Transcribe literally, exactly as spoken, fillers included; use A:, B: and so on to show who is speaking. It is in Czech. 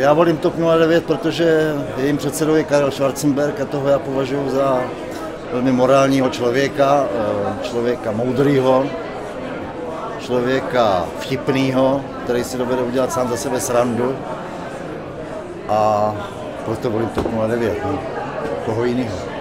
A: Já volím TOP nula devět, protože jejím předsedou je Karel Schwarzenberg a toho já považuji za velmi morálního člověka, člověka moudrýho, člověka vtipnýho, který si dovede udělat sám za sebe srandu, a proto volím TOP nula devět, no. Koho jinýho.